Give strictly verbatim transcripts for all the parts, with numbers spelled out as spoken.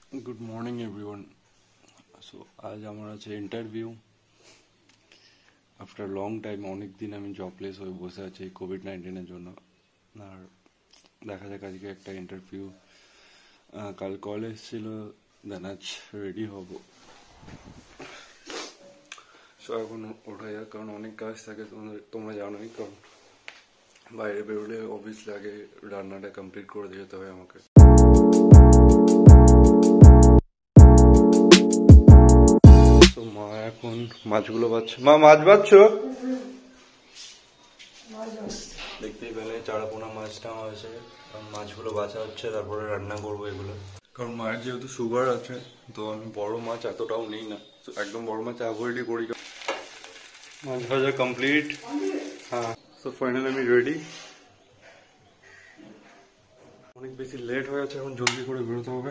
Good morning everyone. So আজ আমার আছে ইন্টারভিউ। আফটার লং টাইম অনেক দিন আমি জবলেস হয়ে বসে আছি এই কোভিড নাইন্টিনের জন্য। আর দেখা যাক আজকে একটা ইন্টারভিউ, কাল কল এসেছিল, দেন আজ রেডি হব। সো এখন ওঠা যাক, কারণ অনেক কাজ থাকে, তোমরা জানোই। কারণ বাইরে বেরোলে অবভিয়াসলি আগে রান্নাটা কমপ্লিট করে দিয়ে যেতে হয় আমাকে। মা এখন মাছগুলো বাচ্ছ। মা মাছ বাচ্ছ? দেখতেই পেলে চারাপোনা মাছটা আছে, মাছগুলো বাছা হচ্ছে, তারপরে রান্না করবো এগুলো। কারণ মায়ের যেহেতু সুগার আছে, তো আমি বড় মাছ এতটাও নেই না, একদম বড় মাছ অ্যাভয়েডই করি। মাছ ভাজা কমপ্লিট। হ্যাঁ, তো ফাইনালি আমি রেডি। অনেক বেশি লেট হয়ে আছে, এখন জলদি করে বেরোতে হবে।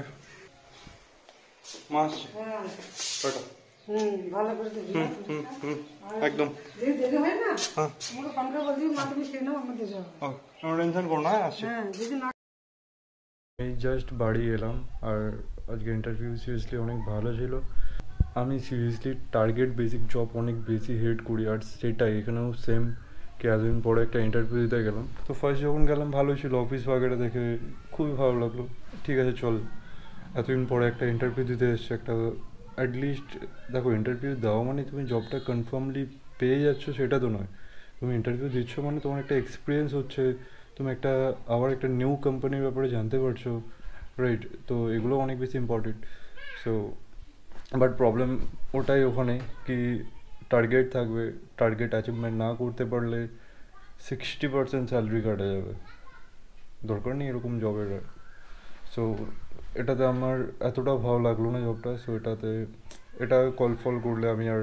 মাছ টাটা। হুম ভালো করে দিবি। হুম হুম একদম দেরি দেরি হয় না। হ্যাঁ আমাকে ফোন করে বলবি, মা তুমি খেয়ে নাও, আমরা দিয়ে যাবো। ওকে, কোনো টেনশন করো না, আসছি। হ্যাঁ যদি না। এই জাস্ট বাড়ি এলাম। আর আজকে ইন্টারভিউ সিরিয়াসলি অনেক ভালো ছিল। আমি সিরিয়াসলি টার্গেট বেসিক জব অনেক বেশি হেড করি, আর সেটাই এখানেও সেম। কি এতদিন পরে একটা ইন্টারভিউ দিতে গেলাম, তো ফার্স্ট যখন গেলাম ভালো ছিল, অফিস বাগেরা দেখে খুবই ভালো লাগলো। ঠিক আছে চল, এতদিন পরে একটা ইন্টারভিউ দিতে এসছে, একটা অ্যাটলিস্ট দেখো, ইন্টারভিউ দেওয়া মানে তুমি জবটা কনফার্মলি পেয়ে যাচ্ছ সেটা তো নয়। তুমি ইন্টারভিউ দিচ্ছ মানে তোমার একটা এক্সপিরিয়েন্স হচ্ছে, তুমি একটা আবার একটা নিউ কোম্পানির ব্যাপারে জানতে পারছো, রাইট? তো এগুলো অনেক বেশি ইম্পর্টেন্ট। সো বাট প্রবলেম ওটাই ওখানে কি টার্গেট থাকবে, টার্গেট অ্যাচিভমেন্ট না করতে পারলে সিক্সটি পার্সেন্ট স্যালারি কাটা যাবে। দরকার নেই এরকম জবের। সো এটাতে আমার এতটা ভালো লাগলো না জবটা। সো এটাতে এটা কল ফল করলে আমি আর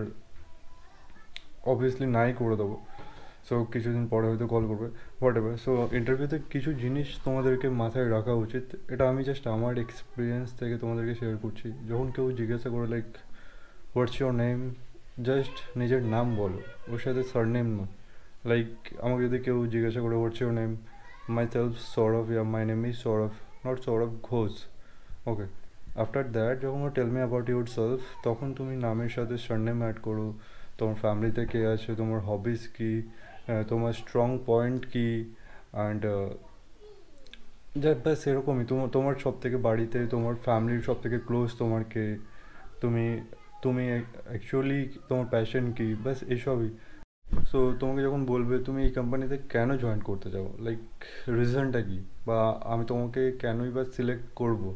অবভিয়াসলি নাই করে দেবো। সো কিছুদিন পরে হয়তো কল করবে, হোয়াট এভার। সো ইন্টারভিউতে কিছু জিনিস তোমাদেরকে মাথায় রাখা উচিত, এটা আমি জাস্ট আমার এক্সপিরিয়েন্স থেকে তোমাদেরকে শেয়ার করছি। যখন কেউ জিজ্ঞাসা করে like what's your name, just নিজের নাম বলো, ওর সাথে সারনেম নয়। লাইক আমাকে যদি কেউ জিজ্ঞাসা করে what's your name, myself Sourav, yeah my name is Sourav, not Sourav Ghosh. Okay, after that যখন tell me about your self তুমি নামের সাথে সারনেম অ্যাড করো, তোমার ফ্যামিলিতে কে আছে, তোমার হবিস কী, তোমার স্ট্রং পয়েন্ট কী, অ্যান্ড ব্যাস এরকমই। তোমার তোমার সব থেকে বাড়িতে তোমার ফ্যামিলির সব থেকে ক্লোজ তোমার কে, তুমি তুমি অ্যাকচুয়ালি তোমার প্যাশন কী, ব্যাস এসবই। সো তোমাকে যখন বলবে তুমি এই কোম্পানিতে কেন জয়েন করতে চাও, লাইক রিজনটা কী, বা আমি তোমাকে কেনই বা সিলেক্ট করবো,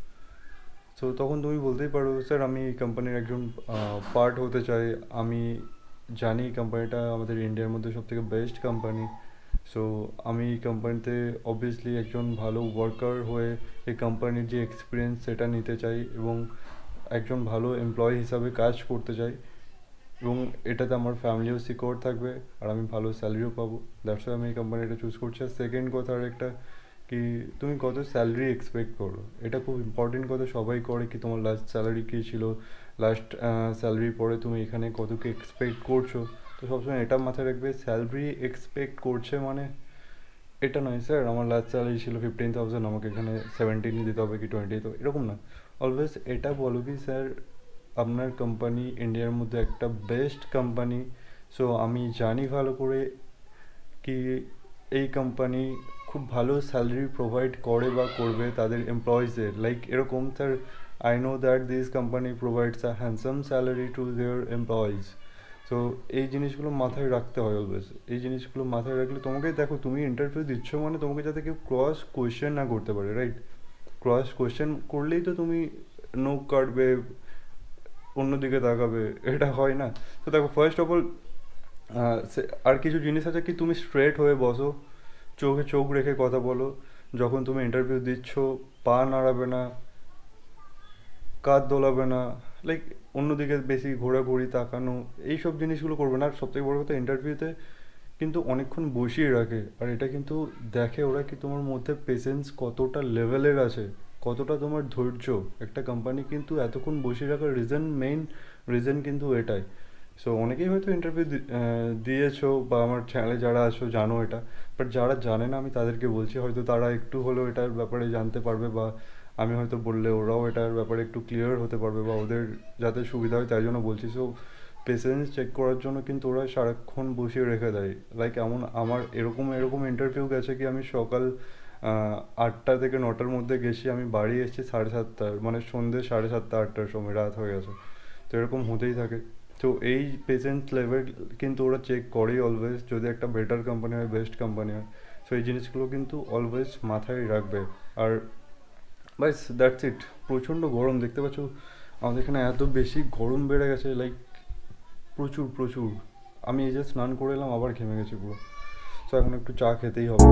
সো তখন তুমি বলতেই পারো স্যার আমি এই কোম্পানির একজন পার্ট হতে চাই। আমি জানি কোম্পানিটা আমাদের ইন্ডিয়ার মধ্যে সবথেকে বেস্ট কোম্পানি। সো আমি এই কোম্পানিতে অবভিয়াসলি একজন ভালো ওয়ার্কার হয়ে এই কোম্পানির যে এক্সপিরিয়েন্স সেটা নিতে চাই, এবং একজন ভালো এমপ্লয়ি হিসাবে কাজ করতে চাই, এবং এটাতে আমার ফ্যামিলিও সিকিউর থাকবে আর আমি ভালো স্যালারিও পাবো। দ্যাটস ওয়াই আমি এই কোম্পানিটা চুজ করছি। আর সেকেন্ড কথা আর একটা কি, তুমি কত স্যালারি এক্সপেক্ট করো, এটা খুব ইম্পর্টেন্ট কথা। সবাই করে কি তোমার লাস্ট স্যালারি কী ছিল, লাস্ট স্যালারির পরে তুমি এখানে কত কি এক্সপেক্ট করছো। তো সবসময় এটা মাথায় রাখবে, স্যালারি এক্সপেক্ট করছে মানে এটা নয় স্যার আমার লাস্ট স্যালারি ছিল ফিফটিন থাউজেন্ড, আমাকে এখানে সেভেন্টিনই দিতে হবে কি টোয়েন্টি দিতে হবে, এরকম না। অলওয়েজ এটা বলো কি স্যার আপনার কোম্পানি ইন্ডিয়ার মধ্যে একটা বেস্ট কোম্পানি। সো আমি জানি ভালো করে কি এই কোম্পানি খুব ভালো স্যালারি প্রোভাইড করে বা করবে তাদের এমপ্লয়িজদের, লাইক এরকম sir I know that this company provides a handsome salary to their employees. So এই জিনিসগুলো মাথায় রাখতে হয় অলওয়েজ। এই জিনিসগুলো মাথায় রাখলে তোমাকে, দেখো তুমি ইন্টারভিউ দিচ্ছ মানে তোমাকে যাতে কেউ ক্রস কোয়েশ্চেন না করতে পারে, রাইট? ক্রস কোয়েশ্চেন করলেই তো তুমি নোক কাটবে, অন্যদিকে তাকাবে, এটা হয় না। তো দেখো ফার্স্ট অফ অল আর কিছু জিনিস আছে কি, তুমি স্ট্রেট হয়ে বসো, চোখে চোখ রেখে কথা বলো। যখন তুমি ইন্টারভিউ দিচ্ছ পা নাড়াবে না, কাঁধ দোলাবে না, লাইক অন্যদিকে বেশি ঘোরাঘুরি তাকানো, এইসব জিনিসগুলো করবে না। আর সবথেকে বড় কথা, ইন্টারভিউতে কিন্তু অনেকক্ষণ বসিয়ে রাখে, আর এটা কিন্তু দেখে ওরা কি তোমার মধ্যে পেশেন্স কতটা লেভেলের আছে, কতটা তোমার ধৈর্য। একটা কোম্পানি কিন্তু এতক্ষণ বসিয়ে রাখার রিজন, মেইন রিজন কিন্তু এটাই। সো অনেকেই হয়তো ইন্টারভিউ দিয়েছো বা আমার চ্যানেলে যারা আছো জানো এটা, বাট যারা জানে না আমি তাদেরকে বলছি, হয়তো তারা একটু হলেও এটার ব্যাপারে জানতে পারবে বা আমি হয়তো বললে ওরাও এটার ব্যাপারে একটু ক্লিয়ার হতে পারবে বা ওদের যাতে সুবিধা হয় তাই জন্য বলছি। সো পেশেন্স চেক করার জন্য কিন্তু ওরা সারাক্ষণ বসিয়ে রেখে দেয়। লাইক এমন আমার এরকম এরকম ইন্টারভিউ গেছে কি আমি সকাল আহ, আটটা থেকে নটার মধ্যে গেছি, আমি বাড়ি এসেছি সাড়ে সাতটার, মানে সন্ধ্যে সাড়ে সাতটা আটটার সময়, রাত হয়ে গেছে। তো এরকম হতেই থাকে। তো এই পেশেন্ট লেভেল কিন্তু ওরা চেক করেই অলওয়েজ, যদি একটা বেটার কোম্পানি হয়, বেস্ট কোম্পানি হয়। সো এই জিনিসগুলো কিন্তু অলওয়েজ মাথায় রাখবে। আর বাস দ্যাটস ইট। প্রচণ্ড গরম দেখতে পাচ্ছ, আমাদের এখানে এত বেশি গরম বেড়ে গেছে, লাইক প্রচুর প্রচুর। আমি এই যে স্নান করে এলাম, আবার ঘেমে গেছি পুরো। সো এখন একটু চা খেতেই হবে।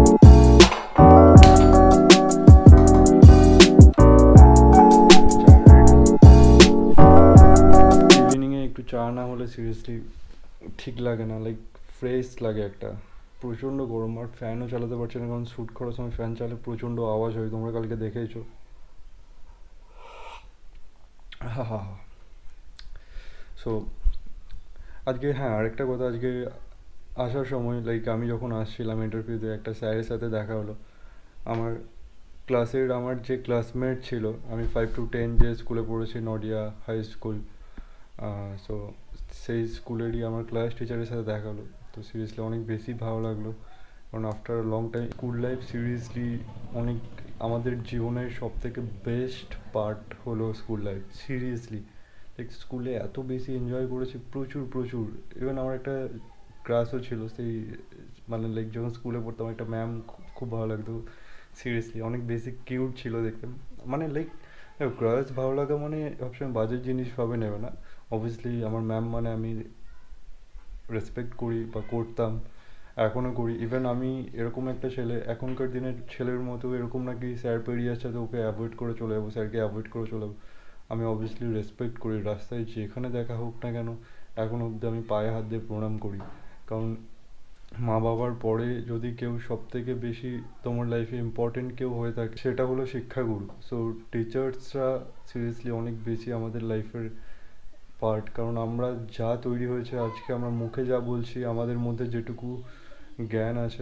ইভিনিংয়ে একটু চা না হলে সিরিয়াসলি ঠিক লাগে না, লাইক ফ্রেশ লাগে একটা। প্রচণ্ড গরম, আর ফ্যানও চালাতে পারছি না, কারণ শ্যুট করার সময় ফ্যান চালালে প্রচণ্ড আওয়াজ হয়, তোমরা কালকে দেখেইছো। হা হা হা। সো আজকে, হ্যাঁ আরেকটা কথা, আজকে আসার সময় লাইক আমি যখন আসছিলাম ইন্টারভিউতে, একটা স্যারের সাথে দেখা হলো। আমার ক্লাসের আমার যে ক্লাসমেট ছিল, আমি ফাইভ টু টেন যে স্কুলে পড়েছি, নডিয়া হাই স্কুল, সো সেই স্কুলেরই আমার ক্লাস টিচারের সাথে দেখা হলো। তো সিরিয়াসলি অনেক বেশি ভালো লাগলো, কারণ after long time school life seriously অনেক আমাদের জীবনের সব থেকে বেস্ট পার্ট হলো স্কুল লাইফ। সিরিয়াসলি লাইক স্কুলে এত বেশি এনজয় করেছি, প্রচুর প্রচুর। ইভেন আমার একটা ক্লাসও ছিল সেই, মানে লাইক যখন স্কুলে পড়তাম একটা ম্যাম খুব খুব ভালো লাগতো। সিরিয়াসলি অনেক বেশি কিউট ছিল দেখতে। মানে লাইক ক্রাশ ভালো লাগা মানে সবসময় বাজে জিনিস ভাবে নেবে না। অবভিয়াসলি আমার ম্যাম মানে আমি রেসপেক্ট করি বা করতাম, এখনও করি। ইভেন আমি এরকম একটা ছেলে, এখনকার দিনের ছেলের মতো এরকম নাকি স্যার পেরিয়ে আসছে তো ওকে অ্যাভয়েড করে চলে যাবো, স্যারকে অ্যাভয়েড করে চলে যাবো। আমি অবভিয়াসলি রেসপেক্ট করি, রাস্তায় যেখানে দেখা হোক না কেন এখন অবধি আমি পায়ে হাত দিয়ে প্রণাম করি। কারণ মা বাবার পরে যদি কেউ সব থেকে বেশি তোমার লাইফে ইম্পর্টেন্ট কেউ হয়ে থাকে, সেটা হলো শিক্ষাগুরু। সো টিচার্সরা সিরিয়াসলি অনেক বেশি আমাদের লাইফের পার্ট। কারণ আমরা যা তৈরি হয়েছে আজকে, আমরা মুখে যা বলছি, আমাদের মধ্যে যেটুকু জ্ঞান আছে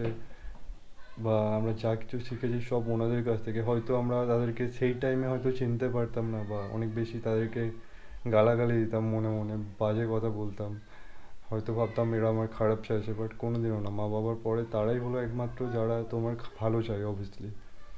বা আমরা যা কিছু শিখেছি সব ওনাদের কাছ থেকে। হয়তো আমরা তাদেরকে সেই টাইমে হয়তো চিনতে পারতাম না, বা অনেক বেশি তাদেরকে গালাগালি দিতাম, মনে মনে বাজে কথা বলতাম, হয়তো ভাবতাম এরা আমার খারাপ চাইছে, বাট কোনোদিনও না। মা বাবার পরে তারাই হলো একমাত্র যারা তোমার ভালো চায় অবভিয়াসলি।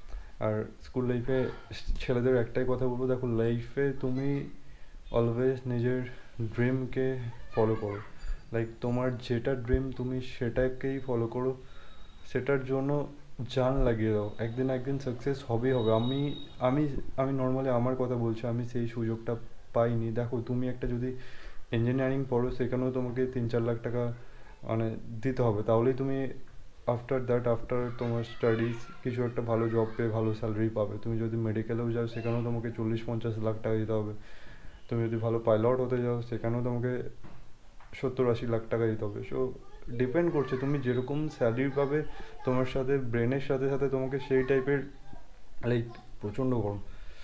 আর স্কুল লাইফে ছেলেদের একটাই কথা বলবো, দেখো লাইফে তুমি অলওয়েজ নিজের ড্রিমকে ফলো করো। লাইক তোমার যেটা ড্রিম তুমি সেটাকেই ফলো করো, সেটার জন্য জান লাগিয়ে দাও, একদিন একদিন সাকসেস হবেই হবে। আমি আমি আমি নর্মালি আমার কথা বলছি, আমি সেই সুযোগটা পাইনি। দেখো তুমি একটা যদি ইঞ্জিনিয়ারিং পড়ো, সেখানেও তোমাকে তিন চার লাখ টাকা মানে দিতে হবে, তাহলেই তুমি আফটার দ্যাট, আফটার তোমার স্টাডিজ কিছু একটা ভালো জব পেয়ে ভালো স্যালারি পাবে। তুমি যদি মেডিকেলেও যাও সেখানেও তোমাকে চল্লিশ পঞ্চাশ লাখ টাকা দিতে হবে। তুমি যদি ভালো পাইলট হতে যাও সেখানেও তোমাকে সত্তর আশি লাখ টাকা দিতে হবে। সো ডিপেন্ড করছে তুমি যেরকম স্যালারি পাবে, তোমার সাথে ব্রেনের সাথে সাথে তোমাকে সেই টাইপের, লাইক প্রচণ্ড গরম।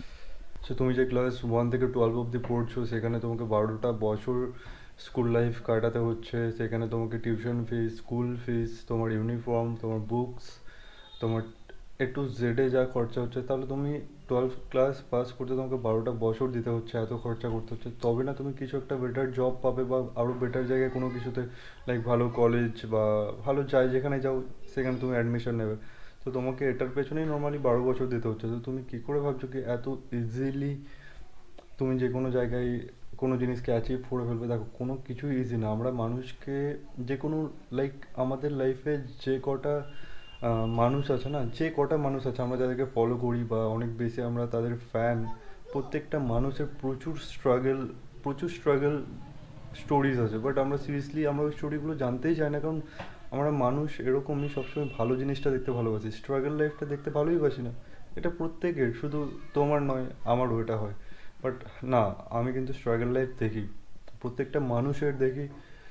সো তুমি যে ক্লাস ওয়ান থেকে টুয়েলভ অবধি পড়ছো, সেখানে তোমাকে বারোটা বছর স্কুল লাইফ কাটাতে হচ্ছে। সেখানে তোমাকে টিউশন ফিস, স্কুল ফিস, তোমার ইউনিফর্ম, তোমার বুকস, তোমার এ টু জেডে যা খরচা হচ্ছে, তাহলে তুমি টুয়েলভ ক্লাস পাস করতে তোমাকে বারোটা বছর দিতে হচ্ছে, এত খরচা করতে হচ্ছে, তবে না তুমি কিছু একটা বেটার জব পাবে বা আরও বেটার জায়গায় কোনো কিছুতে, লাইক ভালো কলেজ বা ভালো যাই যেখানে যাও সেখানে তুমি অ্যাডমিশন নেবে। তো তোমাকে এটার পেছনেই নর্মালি বারো বছর দিতে হচ্ছে। তো তুমি কী করে ভাবছো কি এত ইজিলি তুমি যে কোনো জায়গায় কোনো জিনিসকে অ্যাচিভ করে ফেলবে? দেখো কোনো কিছুই ইজি না। আমরা মানুষকে যে কোনো, লাইক আমাদের লাইফে যে কটা মানুষ আছে না, যে কটা মানুষ আছে আমরা যাদেরকে ফলো করি বা অনেক বেশি আমরা তাদের ফ্যান, প্রত্যেকটা মানুষের প্রচুর স্ট্রাগল, প্রচুর স্ট্রাগল স্টোরিজ আছে। বাট আমরা সিরিয়াসলি আমরা ওই স্টোরিগুলো জানতেই চাই না, কারণ আমরা মানুষ এরকমই সবসময় ভালো জিনিসটা দেখতে ভালোবাসি, স্ট্রাগল লাইফটা দেখতে ভালোই বাসি না। এটা প্রত্যেকের, শুধু তোমার নয়, আমারও এটা হয়। বাট না, আমি কিন্তু স্ট্রাগল লাইফ দেখি, প্রত্যেকটা মানুষের দেখি,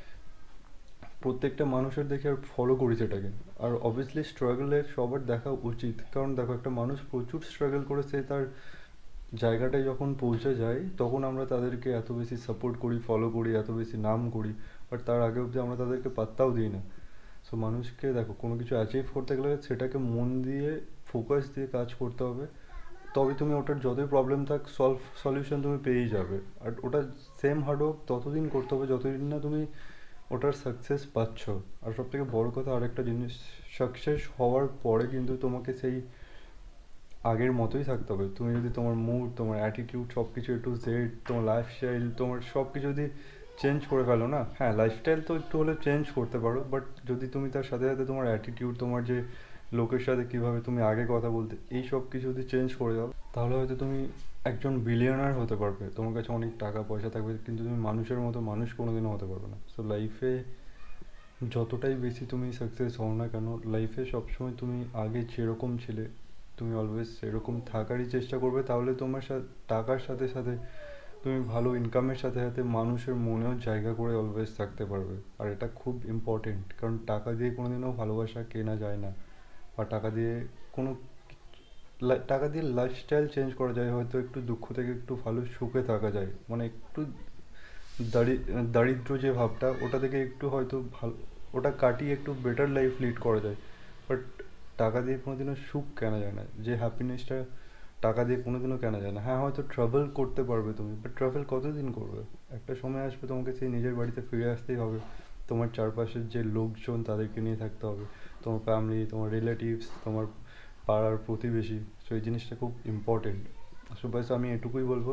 প্রত্যেকটা মানুষের দেখে আর ফলো করি সেটাকে। আর অবভিয়াসলি স্ট্রাগল লাইফ সবার দেখা উচিত, কারণ দেখো একটা মানুষ প্রচুর স্ট্রাগল করে সে তার জায়গাটায় যখন পৌঁছে যায়, তখন আমরা তাদেরকে এত বেশি সাপোর্ট করি, ফলো করি, এত বেশি নাম করি। বাট তার আগে অবধি আমরা তাদেরকে পাত্তাও দিই না। সো মানুষকে দেখো কোনো কিছু অ্যাচিভ করতে গেলে সেটাকে মন দিয়ে, ফোকাস দিয়ে কাজ করতে হবে। তবে তুমি ওটার যতই প্রবলেম থাক সলভ সলিউশন তুমি পেয়েই যাবে। আর ওটা সেম হার্ড ওয়ার্ক ততদিন করতে হবে যতদিন না তুমি ওটার সাকসেস পাচ্ছ। আর সব থেকে বড় কথা আরেকটা জিনিস, সাকসেস হওয়ার পরে কিন্তু তোমাকে সেই আগের মতোই থাকতে হবে। তুমি যদি তোমার মুড, তোমার অ্যাটিটিউড সব কিছু একটু জেড, তোমার লাইফস্টাইল, তোমার সব কিছু যদি চেঞ্জ করে ফেলো না, হ্যাঁ লাইফস্টাইল তো একটু হলে চেঞ্জ করতে পারো, বাট যদি তুমি তার সাথে সাথে তোমার অ্যাটিটিউড, তোমার যে লোকের সাথে কীভাবে তুমি আগে কথা বলতে, এই সব কিছু যদি চেঞ্জ করে দাও, তাহলে হয়তো তুমি একজন বিলিয়নার হতে পারবে, তোমার কাছে অনেক টাকা পয়সা থাকবে, কিন্তু তুমি মানুষের মতো মানুষ কোনোদিনও হতে পারবে না। সো লাইফে যতটাই বেশি তুমি সাকসেস হও না কেন, লাইফে সবসময় তুমি আগে যেরকম ছিলে তুমি অলওয়েজ সেরকম থাকারই চেষ্টা করবে। তাহলে তোমার সাথে টাকার সাথে সাথে তুমি ভালো ইনকামের সাথে সাথে মানুষের মনেও জায়গা করে অলওয়েজ থাকতে পারবে। আর এটা খুব ইম্পর্টেন্ট, কারণ টাকা দিয়ে কোনোদিনও ভালোবাসা কেনা যায় না, বা টাকা দিয়ে কোনো টাকা দিয়ে লাইফস্টাইল চেঞ্জ করা যায়, হয়তো একটু দুঃখ থেকে একটু ভালো সুখে থাকা যায়, মানে একটু দারি দারিদ্র যে ভাবটা ওটা থেকে একটু হয়তো ভালো, ওটা কাটিয়ে একটু বেটার লাইফ লিড করা যায়। বাট টাকা দিয়ে কোনোদিনও সুখ কেনা যায় না, যে হ্যাপিনেসটা টাকা দিয়ে কোনোদিনও কেনা যায় না। হ্যাঁ হয়তো ট্রাভেল করতে পারবে তুমি, বাট ট্রাভেল কতদিন করবে? একটা সময় আসবে তোমাকে সেই নিজের বাড়িতে ফিরে আসতেই হবে, তোমার চারপাশের যে লোকজন তাদেরকে নিয়ে থাকতে হবে, তোমার ফ্যামিলি, তোমার রিলেটিভস, তোমার পাড়ার প্রতিবেশী। সো এই জিনিসটা খুব ইম্পর্টেন্ট। সো ব্যাস আমি এটুকুই বলবো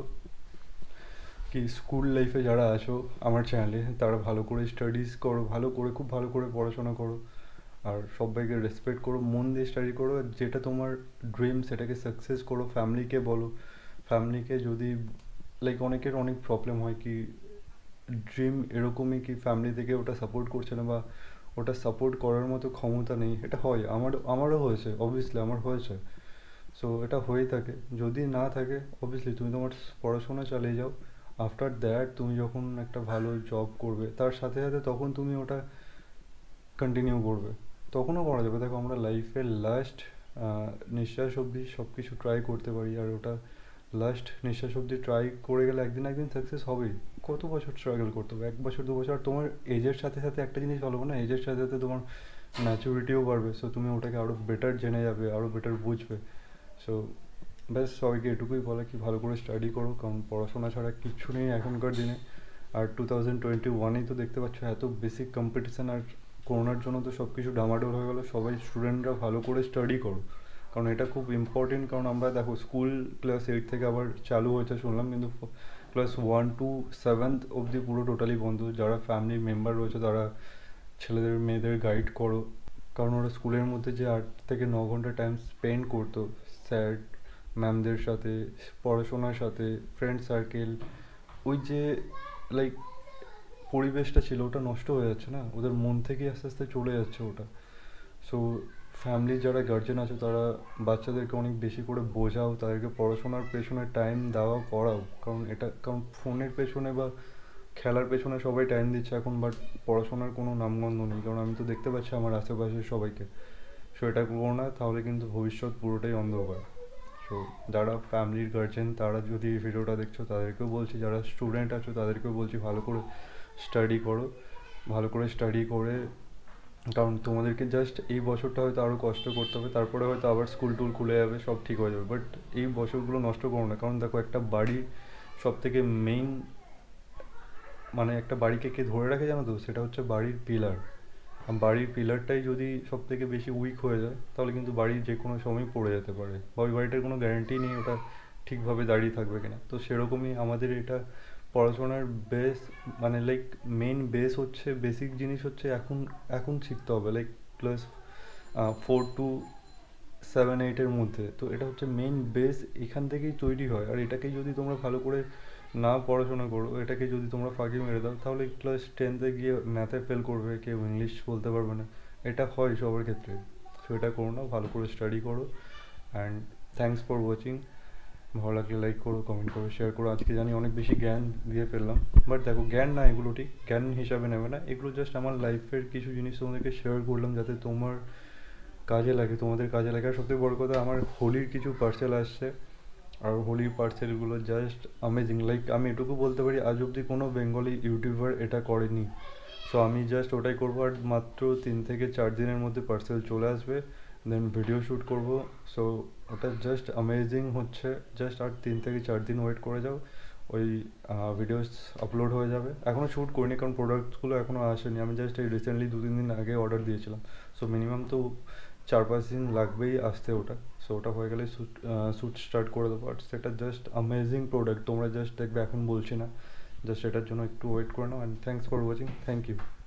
কি স্কুল লাইফে যারা আছো আমার চ্যানেলে, তারা ভালো করে স্টাডিজ করো, ভালো করে খুব ভালো করে পড়াশোনা করো, আর সবাইকে রেসপেক্ট করো, মন দিয়ে স্টাডি করো, আর যেটা তোমার ড্রিম সেটাকে সাকসেস করো। ফ্যামিলিকে বলো, ফ্যামিলিকে যদি লাইক অনেকের অনেক প্রবলেম হয় কি ড্রিম এরকমই কি ফ্যামিলি থেকে ওটা সাপোর্ট করছে না, বা ওটা সাপোর্ট করার মতো ক্ষমতা নেই। এটা হয়, আমার আমারও হয়েছে, অবভিয়াসলি আমার হয়েছে। সো এটা হয়েই থাকে। যদি না থাকে অবভিয়াসলি তুমি তোমার পড়াশোনা চালিয়ে যাও, আফটার দ্যাট তুমি যখন একটা ভালো জব করবে তার সাথে সাথে তখন তুমি ওটা কন্টিনিউ করবে, তখনও করা যাবে। দেখো আমরা লাইফের লাস্ট নিঃশ্বাস অবধি সব কিছু ট্রাই করতে পারি, আর ওটা লাস্ট নিঃশ্বাস অবধি ট্রাই করে গেলে একদিন একদিন সাকসেস হবেই। কত বছর স্ট্রাগল করতে হবে, এক বছর দু বছর। আর তোমার এজের সাথে সাথে একটা জিনিস ভালো না, এজের সাথে সাথে তোমার ম্যাচুরিটিও বাড়বে। সো তুমি ওটাকে আরও বেটার জেনে যাবে, আরও বেটার বুঝবে। সো ব্যাস সবাইকে এটুকুই বলা কি ভালো করে স্টাডি করো, কারণ পড়াশোনা ছাড়া কিচ্ছু নেই এখনকার দিনে। আর টু থাউজেন্ড টোয়েন্টি ওয়ানেই তো দেখতে পাচ্ছ এত বেসিক কম্পিটিশান, আর করোনার জন্য তো সব কিছু ডামাডোল হয়ে গেলো। সবাই স্টুডেন্টরা ভালো করে স্টাডি করো, কারণ এটা খুব ইম্পর্টেন্ট। কারণ আমরা দেখো স্কুল ক্লাস এইট থেকে আবার চালু হয়েছে শুনলাম, কিন্তু ক্লাস ওয়ান টু সেভেন্থ অবধি পুরো টোটালি বন্ধ। যারা ফ্যামিলি মেম্বার রয়েছে তারা ছেলেদের মেয়েদের গাইড করো, কারণ ওরা স্কুলের মধ্যে যে আট থেকে ন ঘন্টা টাইম স্পেন্ড করতো স্যার ম্যামদের সাথে, পড়াশোনার সাথে, ফ্রেন্ড সার্কেল, ওই যে লাইক পরিবেশটা ছিল ওটা নষ্ট হয়ে যাচ্ছে না, ওদের মন থেকে আস্তে আস্তে চলে যাচ্ছে ওটা। সো ফ্যামিলির যারা গার্জেন আছে তারা বাচ্চাদেরকে অনেক বেশি করে বোঝাও, তাদেরকে পড়াশোনার পেছনে টাইম দেওয়া করাও, কারণ এটা কারণ ফোনের পেছনে বা খেলার পেছনে সবাই টাইম দিচ্ছে এখন, বাট পড়াশোনার কোনো নামগন্ধ নেই। কারণ আমি তো দেখতে পাচ্ছি আমার আশেপাশের সবাইকে। সো এটা করবো না, তাহলে কিন্তু ভবিষ্যৎ পুরোটাই অন্ধকার। সো যারা ফ্যামিলির গার্জেন তারা যদি এই ভিডিওটা দেখছো তাদেরকেও বলছি, যারা স্টুডেন্ট আছো তাদেরকেও বলছি ভালো করে স্টাডি করো, ভালো করে স্টাডি করে, কারণ তোমাদেরকে জাস্ট এই বছরটা হয়তো আরও কষ্ট করতে হবে, তারপরে হয়তো আবার স্কুল টুল খুলে যাবে, সব ঠিক হয়ে যাবে। বাট এই বছরগুলো নষ্ট করো না, কারণ দেখো একটা বাড়ির সব থেকে মেইন মানে একটা বাড়িকে কে ধরে রাখে জানো তো, সেটা হচ্ছে বাড়ির পিলার। বাড়ির পিলারটাই যদি সব থেকে বেশি উইক হয়ে যায় তাহলে কিন্তু বাড়ি যে কোনো সময় পড়ে যেতে পারে, বা ওই বাড়িটার কোনো গ্যারান্টি নেই ওটা ঠিকভাবে দাঁড়িয়ে থাকবে কিনা। তো সেরকমই আমাদের এটা পড়াশোনার বেস, মানে লাইক মেন বেস হচ্ছে, বেসিক জিনিস হচ্ছে এখন এখন শিখতে হবে, like class four to seven এইটের মধ্যে। তো এটা হচ্ছে মেন বেস, এখান থেকেই তৈরি হয়। আর এটাকেই যদি তোমরা ভালো করে না পড়াশোনা করো, এটাকে যদি তোমরা ফাঁকি মেরে দাও, তাহলে ক্লাস টেনতে গিয়ে ম্যাথে ফেল করবে, কেউ ইংলিশ বলতে পারবে না। এটা হয় সবার ক্ষেত্রে। সো এটা করো না, ভালো করে স্টাডি করো। And thanks for watching. ভালো লাগলে লাইক করো, কমেন্ট করো, শেয়ার করো। আজকে জানি অনেক বেশি জ্ঞান দিয়ে ফেললাম, বাট দেখো জ্ঞান না, এগুলো ঠিক জ্ঞান হিসাবে নেবে না, এগুলো জাস্ট আমার লাইফের কিছু জিনিস তোমাদেরকে শেয়ার করলাম যাতে তোমার কাজে লাগে, তোমাদের কাজে লাগে। আর সবথেকে বড় কথা, আমার হোলির কিছু পার্সেল আসছে, আর হোলির পার্সেলগুলো জাস্ট অ্যামেজিং। লাইক আমি এটুকু বলতে পারি আজ অবধি কোনো বেঙ্গলি ইউটিউবার এটা করেনি। সো আমি জাস্ট ওটাই করবো, আর মাত্র তিন থেকে চার দিনের মধ্যে পার্সেল চলে আসবে। দেন ভিডিও শ্যুট করবো। সো ওটা জাস্ট অ্যামেজিং হচ্ছে, জাস্ট আর তিন থেকে চার দিন ওয়েট করে যাও, ওই ভিডিওস আপলোড হয়ে যাবে। এখনও শ্যুট করিনি কারণ প্রোডাক্টসগুলো এখনও আসেনি, আমি জাস্ট এই রিসেন্টলি দু তিন দিন আগে অর্ডার দিয়েছিলাম। সো মিনিমাম তো চার পাঁচ দিন লাগবেই আসতে ওটা। সো ওটা হয়ে গেলে শ্যুট শ্যুট স্টার্ট করে দেবো। আর সেটা জাস্ট অ্যামেজিং প্রোডাক্ট, তোমরা জাস্ট দেখবে, এখন বলছি না, জাস্ট এটার জন্য একটু ওয়েট করে নাও। And thanks for watching, thank you.